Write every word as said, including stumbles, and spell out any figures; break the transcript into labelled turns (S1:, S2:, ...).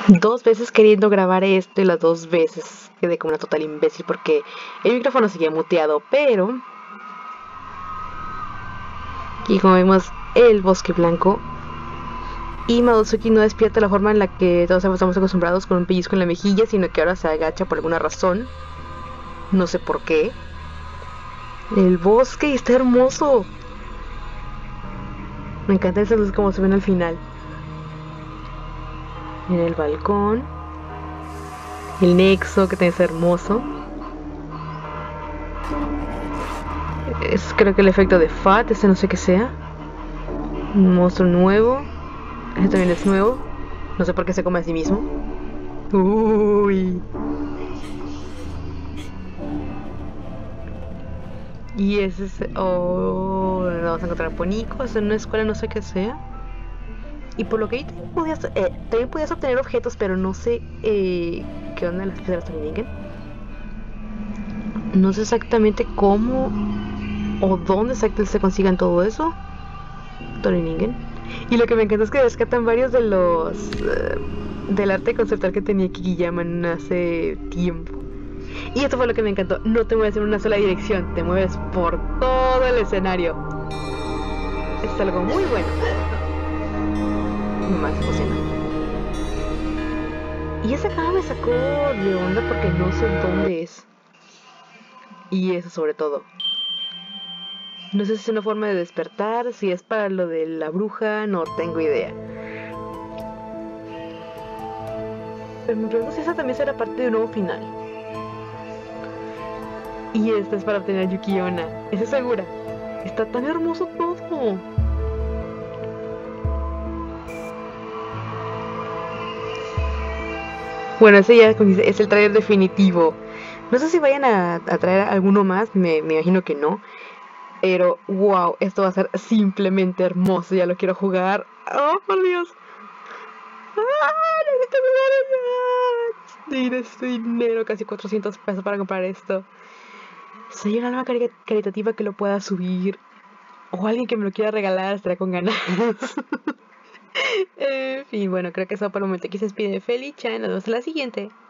S1: dos veces queriendo grabar esto y las dos veces quedé como una total imbécil porque el micrófono seguía muteado, pero aquí como vemos el bosque blanco y Madosuki no despierta de la forma en la que todos estamos acostumbrados con un pellizco en la mejilla, sino que ahora se agacha por alguna razón, no sé por qué. El bosque está hermoso, me encantan esas luces como se ven al final. En el balcón, el nexo que también es hermoso. Es creo que el efecto de Fat, este no sé qué sea. Un monstruo nuevo. Este también es nuevo. No sé por qué se come a sí mismo. Uy. Y ese es... Oh, nos vamos a encontrar ponicos en una escuela, no sé qué sea. Y por lo que vi también podías, eh, también podías obtener objetos, pero no sé eh, qué onda en las piezas de Torningen. No sé exactamente cómo o dónde exactamente se consigan todo eso. Torningen. Y lo que me encanta es que rescatan varios de los... Uh, del arte conceptual que tenía Kikiyama hace tiempo. Y esto fue lo que me encantó. No te mueves en una sola dirección, te mueves por todo el escenario. Es algo muy bueno. Más emociona. Y esa cámara me sacó de onda porque no sé dónde es. Y eso sobre todo. No sé si es una forma de despertar, si es para lo de la bruja, no tengo idea. Pero me pregunto si esa también será parte de un nuevo final. Y esta es para obtener a Yuki-onna, estoy segura. Está tan hermoso todo. Bueno, ese ya es el trailer definitivo. No sé si vayan a, a traer alguno más, me, me imagino que no. Pero, wow, esto va a ser simplemente hermoso, ya lo quiero jugar. ¡Oh, por Dios! ¡Ah, necesito jugar! Necesito dinero, casi cuatrocientos pesos para comprar esto. Si hay una nueva cari caritativa que lo pueda subir, o alguien que me lo quiera regalar, estará con ganas. En fin, bueno, creo que eso por el momento aquí se despide Feli Chan. Nos vemos en la siguiente.